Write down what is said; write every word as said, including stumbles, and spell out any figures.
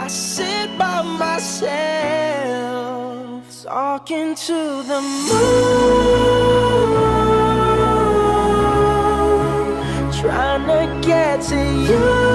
sit by myself, talking to the moon, trying to get to you.